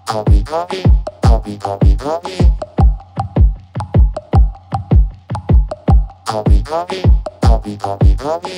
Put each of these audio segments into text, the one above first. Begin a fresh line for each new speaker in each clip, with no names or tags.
Copy, copy, copy, copy, copy. Copy, copy, copy, copy, copy.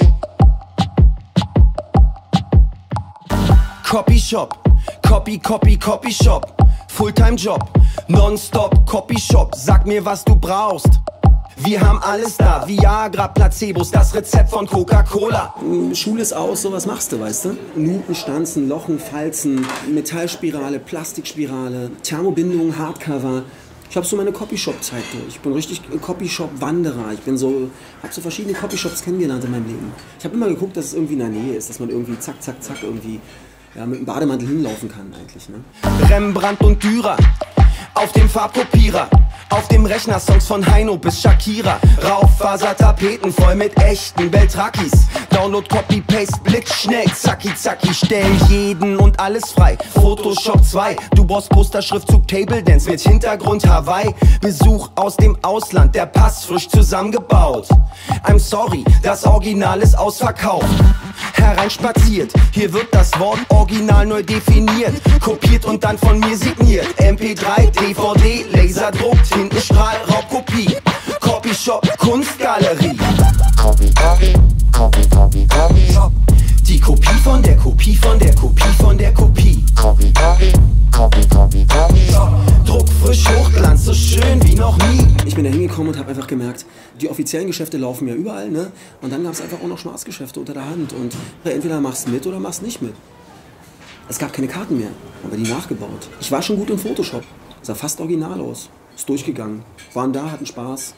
Copy Shop, Copy, Copy, Copy Shop. Fulltime-Job, nonstop Copy Shop. Sag mir, was du brauchst. Wir haben alles da, Viagra, Placebos, das Rezept von Coca-Cola.
Schule ist aus, sowas machst du, weißt du? Nuten, Stanzen, Lochen, Falzen, Metallspirale, Plastikspirale, Thermobindung, Hardcover. Ich habe so meine Copyshop-Zeit durch. Ich bin richtig Copyshop-Wanderer. Ich bin so, habe so verschiedene Copyshops kennengelernt in meinem Leben. Ich habe immer geguckt, dass es irgendwie in der Nähe ist, dass man irgendwie zack, zack, zack irgendwie ja, mit dem Bademantel hinlaufen kann eigentlich. Ne?
Rembrandt und Dürer auf dem Farbkopierer. Auf dem Rechner Songs von Heino bis Shakira. Raufasertapeten voll mit echten Beltrakis. Download, Copy, Paste, blitzschnell, zacki, zacki. Stell jeden und alles frei. Photoshop 2. Du brauchst Posterschriftzug, Table Dance mit Hintergrund Hawaii. Besuch aus dem Ausland, der Pass frisch zusammengebaut. I'm sorry, das Original ist ausverkauft. Hereinspaziert, hier wird das Wort Original neu definiert. Kopiert und dann von mir signiert. MP3, DVD, Laserdruckt, Tintenstrahl, Raubkopie. Copyshop, Kunstgalerie.
Copy, copy, copy, copy, copy.
Die Kopie von der Kopie von der Kopie von der Kopie.
Copy, copy, copy, copy, copy.
Druckfrisch, Hochglanz, so schön wie noch nie.
Ich bin da hingekommen und habe einfach gemerkt, die offiziellen Geschäfte laufen ja überall, ne? Und dann gab es einfach auch noch Schwarzgeschäfte unter der Hand. Und entweder machst du mit oder machst nicht mit. Es gab keine Karten mehr, aber die nachgebaut. Ich war schon gut in Photoshop. Sah fast original aus. Ist durchgegangen. Waren da, hatten Spaß.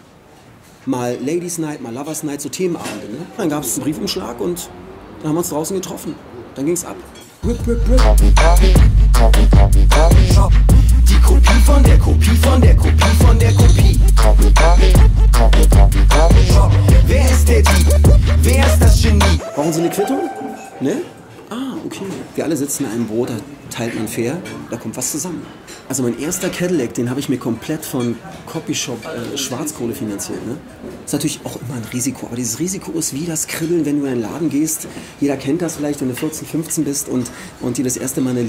Mal Ladies Night, mal Lovers Night, so Themenabende, ne? Dann gab es einen Briefumschlag und dann haben wir uns draußen getroffen. Dann ging's ab. Rip, rip, rip.
Copy, copy, copy, copy, copy.
Die Kopie von der Kopie von der Kopie von der Kopie.
Copy, copy, copy, copy, copy.
Wer ist der Dieb? Wer ist das Genie?
Brauchen Sie eine Quittung? Ne? Ah, okay. Wir alle sitzen in einem Boot, da teilt man fair, da kommt was zusammen. Also mein erster Cadillac, den habe ich mir komplett von Copyshop Schwarzkohle finanziert. Ne? Ist natürlich auch immer ein Risiko, aber dieses Risiko ist wie das Kribbeln, wenn du in einen Laden gehst. Jeder kennt das vielleicht, wenn du 14, 15 bist und dir das erste Mal eine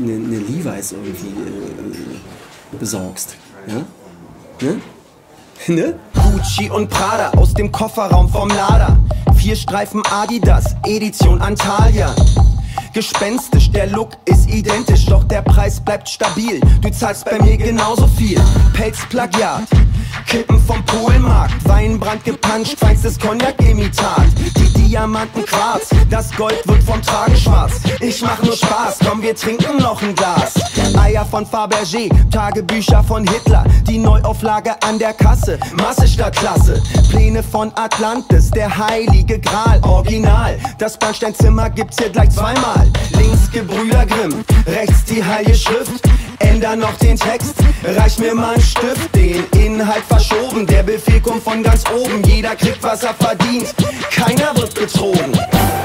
Levi's irgendwie besorgst. Ja? Ne? Ne?
Gucci und Prada aus dem Kofferraum vom Lader. 4 Streifen Adidas, Edition Antalya. Gespenstisch, der Look ist identisch, doch der Preis bleibt stabil. Du zahlst bei mir genauso viel. Pelzplagiat, Kippen vom Polenmarkt, Weinbrand gepanscht, feinstes Cognac-Imitat. Die Diamanten Quarz, das Gold wird vom Tragen schwarz. Ich mach nur Spaß, komm, wir trinken noch ein Glas. Eier von Fabergé, Tagebücher von Hitler, die Neuauflage an der Kasse, Masse statt Klasse. Pläne von Atlantis, der heilige Gral, Original. Das Bernsteinzimmer gibt's hier gleich zweimal. Links Gebrüder Grimm, rechts die heilige Schrift. Änder noch den Text, reich mir mal einen Stift. Den Inhalt verschoben, der Befehl kommt von ganz oben. Jeder kriegt, was er verdient, keiner wird betrogen.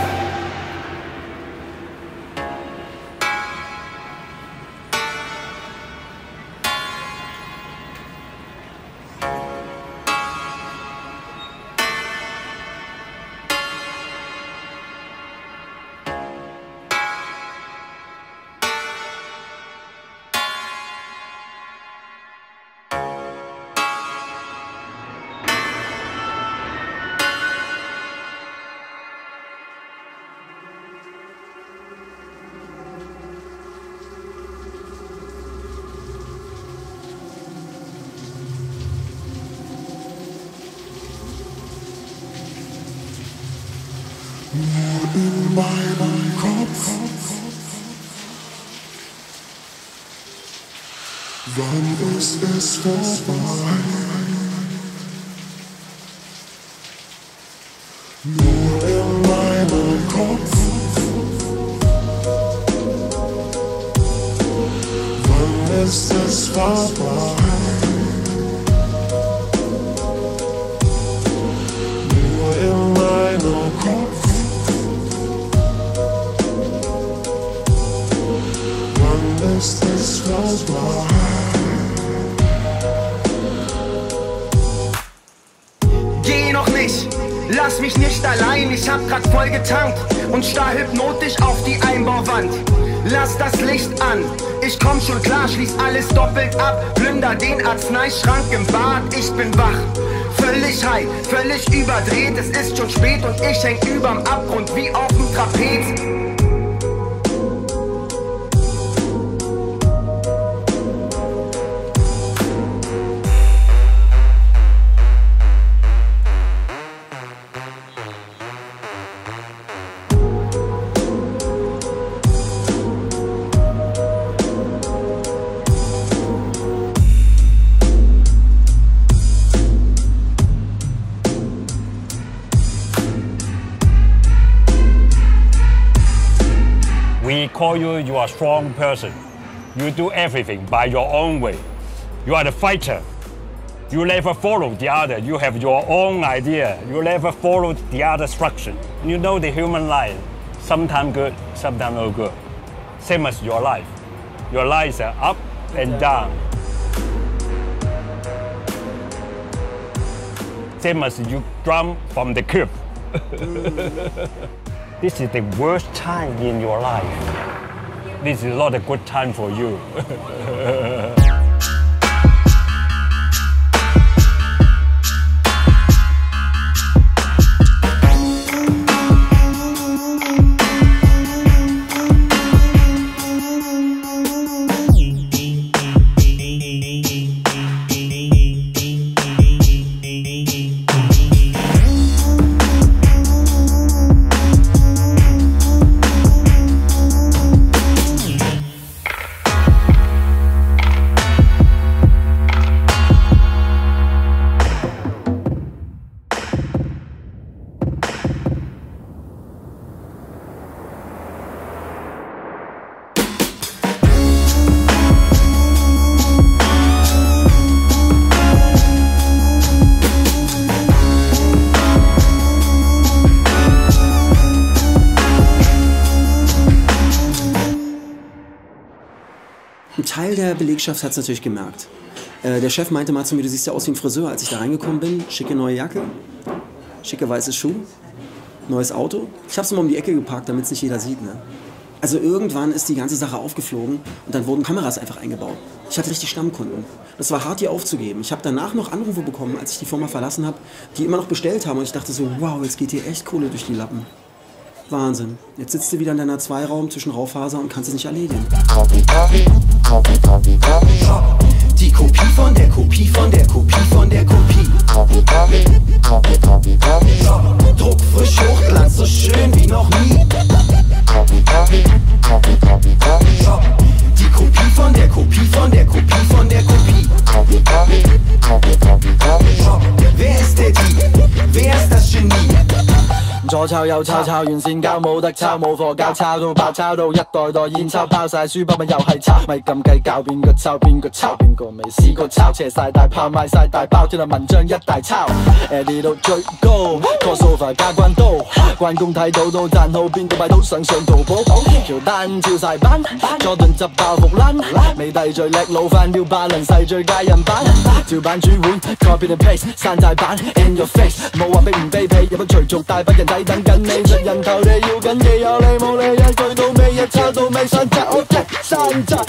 Nur in meinem Kopf. Wann ist es vorbei? Nur in meinem Kopf. Wann ist es vorbei? Nur in meinem Kopf. Wann ist es vorbei?
Geh noch nicht, lass lass mich nicht allein, ich hab grad voll getankt und starr hypnotisch auf die Einbauwand. Lass das Licht an, ich komm schon klar, schließ alles doppelt ab, plünder den Arzneischrank im Bad, ich bin wach. Völlig high, völlig überdreht, es ist schon spät und ich häng überm Abgrund wie auf'm Trapez.
We call you are a strong person. You do everything by your own way. You are the fighter. You never follow the other. You have your own idea. You never follow the other instruction. You know the human life. Sometimes good, sometimes no good. Same as your life. Your life is up and down. Same as you jump from the cliff. This is the worst time in your life. This is not a good time for you.
Ein Teil der Belegschaft hat es natürlich gemerkt. Der Chef meinte mal zu mir, du siehst ja aus wie ein Friseur, als ich da reingekommen bin. Schicke neue Jacke, schicke weiße Schuhe, neues Auto. Ich habe es mal um die Ecke geparkt, damit es nicht jeder sieht. Ne? Also irgendwann ist die ganze Sache aufgeflogen und dann wurden Kameras einfach eingebaut. Ich hatte richtig Stammkunden. Das war hart, die aufzugeben. Ich habe danach noch Anrufe bekommen, als ich die Firma verlassen habe, die immer noch bestellt haben. Und ich dachte so, wow, jetzt geht hier echt Kohle durch die Lappen. Wahnsinn. Jetzt sitzt du wieder in deiner Zweiraum zwischen Raufaser und kannst es nicht erledigen.
Die Kopie von der Kopie von der Kopie von der Kopie. Druckfrisch, Hochglanz, so schön wie noch nie. Die Kopie von der Kopie von der Kopie von der Kopie. Wer ist der Dieb? Wer ist das Genie?
左抄右抄，抄完線交冇得抄，冇課交抄到爆，抄到一袋袋現鈔，拋晒書包咪又係抄，咪咁計較邊個抄邊個抄，邊個未試過抄，斜晒大炮賣晒大包，條文章一大抄 ，edit 到最高 ，crossover 加關刀，關公睇到都讚好，邊個買到上淘寶，條單照晒版，佐頓執爆服撚，未遞罪叻佬翻標霸輪世最佳人版，照版主碗 copy and paste 山寨版 in your face， 冇話卑唔卑鄙，有乜隨俗大把人睇等緊你，出人頭地要緊嘅有你冇理，一句到尾一抄到尾山寨 OK 山寨。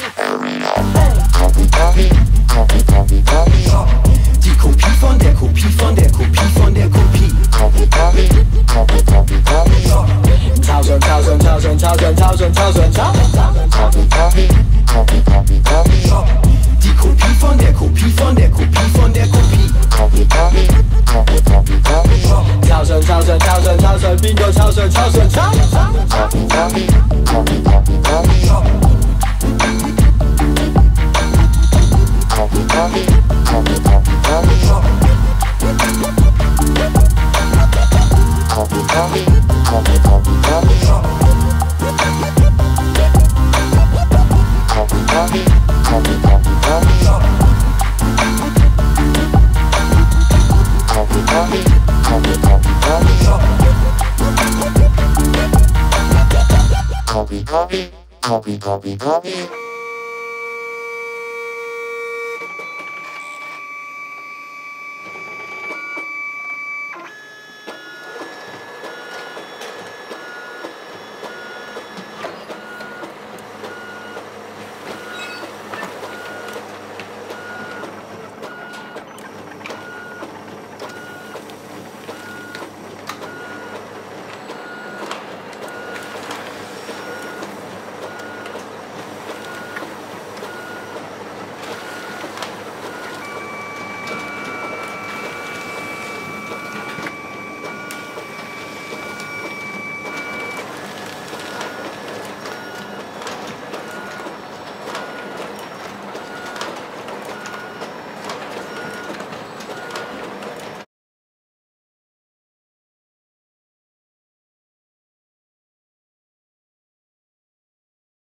Die Kopie von der Kopie von der Kopie von der Kopie.
抄上抄上抄上抄上抄上抄上抄。
Die Kopie von der Kopie von der Kopie von der Kopie.
抄上抄上抄上抄上邊個抄上抄上抄？
Copy.